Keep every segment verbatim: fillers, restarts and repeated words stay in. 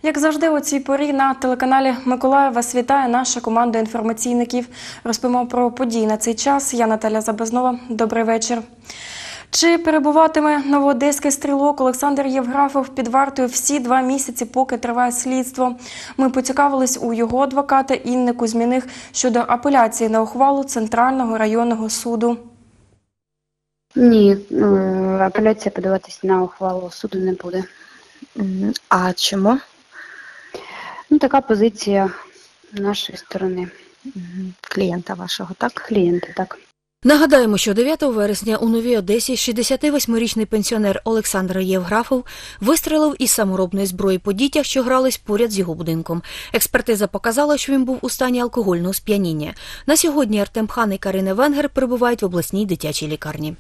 Як завжди, у цій порі на телеканалі Миколаїв вас вітає наша команда інформаційників. Розповімо про події на цей час. Я Наталя Забезнова. Добрий вечір. Чи перебуватиме новоодеський стрілок Олександр Євграфов під вартою всі два місяці, поки триває слідство? Ми поцікавились у його адвоката Інни Кузьміних щодо апеляції на ухвалу Центрального районного суду. Ні, апеляція подаватися на ухвалу суду не буде. А чому? Ну, така позиція нашої сторони. Клієнта вашого, так? Клієнта, так. Нагадаємо, що дев'ятого вересня у Новій Одесі шістдесятивосьмирічний пенсіонер Олександр Євграфов вистрелив із саморобної зброї по дітях, що грались поряд з його будинком. Експертиза показала, що він був у стані алкогольного сп'яніння. На сьогодні Артем Хан і Карина Венгер перебувають в обласній дитячій лікарні.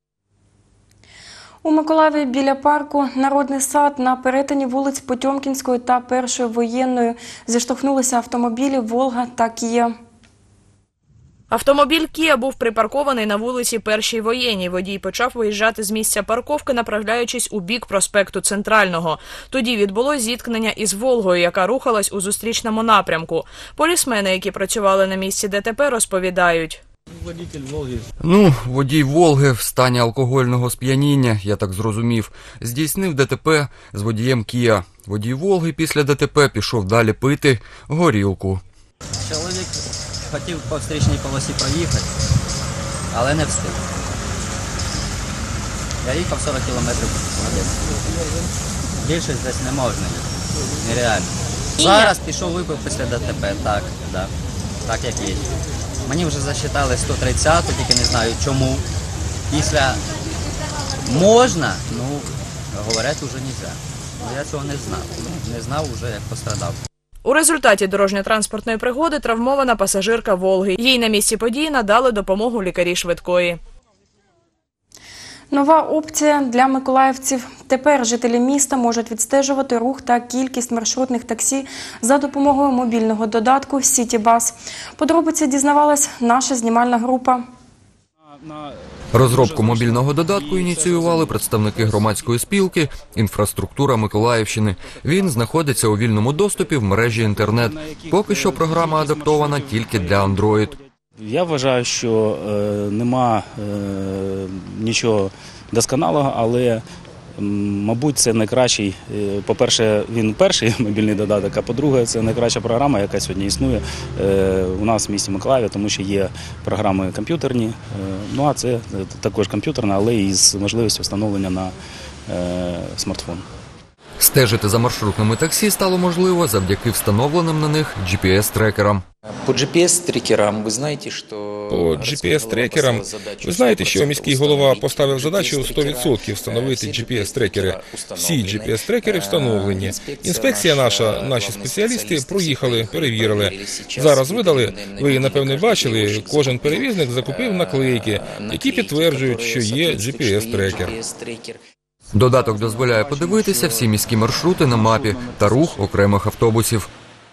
У Миколаєві біля парку «Народний сад» на перетині вулиць Потьомкінської та Першої воєнної зіштовхнулися автомобілі «Волга» та «Кія». Автомобіль «Кія» був припаркований на вулиці Першій воєнній. Водій почав виїжджати з місця парковки, направляючись у бік проспекту Центрального. Тоді відбулось зіткнення із «Волгою», яка рухалась у зустрічному напрямку. Полісмени, які працювали на місці ДТП, розповідають. Ну, водій «Волги» в стані алкогольного сп'яніння, я так зрозумів, здійснив ДТП з водієм «Кія». Водій «Волги» після ДТП пішов далі пити горілку. Чоловік хотів по встрічній полосі проїхати, але не встиг. Я їхав сорок кілометрів в годину. Більше здесь не можна їхати, нереально. Зараз пішов випив після ДТП, так, да, так як є. Мені вже засчитали сто тридцять, тільки не знаю чому. Після можна, ну, говорять, вже не можна. Я цього не знав. Не знав вже, як пострадав. У результаті дорожньо-транспортної пригоди травмована пасажирка «Волги». Їй на місці події надали допомогу лікарі швидкої. Нова опція для миколаївців. Тепер жителі міста можуть відстежувати рух та кількість маршрутних таксі за допомогою мобільного додатку «Сітібас». Подробиці дізнавалась наша знімальна група. Розробку мобільного додатку ініціювали представники громадської спілки «Інфраструктура Миколаївщини». Він знаходиться у вільному доступі в мережі інтернет. Поки що програма адаптована тільки для Android. Я вважаю, що е, нема е, нічого досконалого, але, мабуть, це найкращий, е, по-перше, він перший мобільний додаток, а по-друге, це найкраща програма, яка сьогодні існує е, у нас в місті Миколаєві, тому що є програми комп'ютерні, е, ну а це також комп'ютерна, але і з можливістю встановлення на е, смартфон. Стежити за маршрутними таксі стало можливо завдяки встановленим на них джі пі ес-трекерам. По джі пі ес-трекерам ви знаєте, що... По джі пі ес-трекерам ви знаєте, що міський голова поставив задачу сто відсотків встановити джі пі ес-трекери. Всі джі пі ес-трекери встановлені. Інспекція наша, наші спеціалісти проїхали, перевірили. Зараз видали, ви, напевне, бачили, кожен перевізник закупив наклейки, які підтверджують, що є джі пі ес-трекер. Додаток дозволяє подивитися всі міські маршрути на мапі та рух окремих автобусів.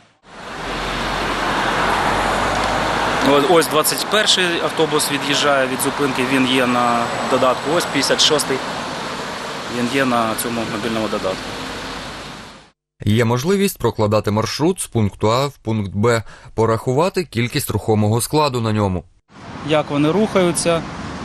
Ось двадцять перший автобус від'їжджає від зупинки, він є на додатку. Ось п'ятдесят шостий, він є на цьому мобільному додатку. Є можливість прокладати маршрут з пункту А в пункт Б, порахувати кількість рухомого складу на ньому. Як вони рухаються.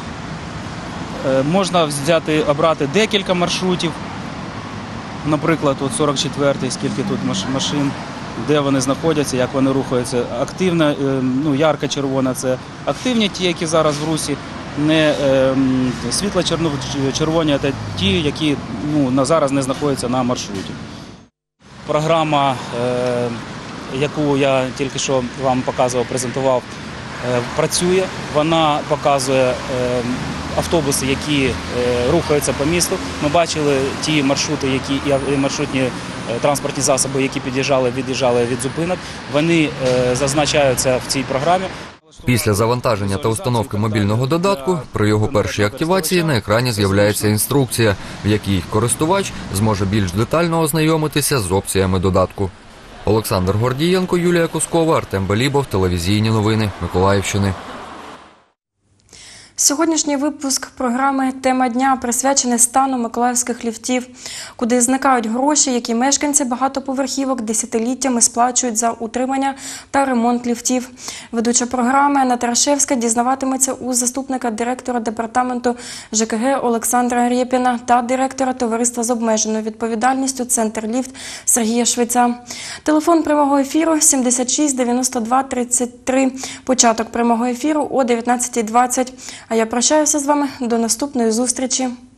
Можна взяти, обрати декілька маршрутів, наприклад, от сорок четвертий, скільки тут машин, де вони знаходяться, як вони рухаються. Активна, ну, ярко-червона – це активні ті, які зараз в русі, не світло-червоні – це ті, які ну, на зараз не знаходяться на маршруті. Програма, яку я тільки що вам показував, презентував, працює, вона показує автобуси, які рухаються по місту. Ми бачили ті маршрути, які і маршрутні транспортні засоби, які під'їжджали, від'їжджали від зупинок. Вони зазначаються в цій програмі. Після завантаження та установки мобільного додатку, при його першій активації на екрані з'являється інструкція, в якій користувач зможе більш детально ознайомитися з опціями додатку. Олександр Гордієнко, Юлія Кускова, Артем Балібов, телевізійні новини Миколаївщини. Сьогоднішній випуск програми «Тема дня» присвячений стану миколаївських ліфтів, куди зникають гроші, які мешканці багатоповерхівок десятиліттями сплачують за утримання та ремонт ліфтів. Ведуча програми Анна Тарашевська дізнаватиметься у заступника директора департаменту ЖКГ Олександра Рєпіна та директора товариства з обмеженою відповідальністю «Центр Ліфт» Сергія Швеця. Телефон прямого ефіру сімдесят шість дев'яносто два тридцять три. Початок прямого ефіру о дев'ятнадцятій двадцять. А я прощаюся з вами до наступної зустрічі.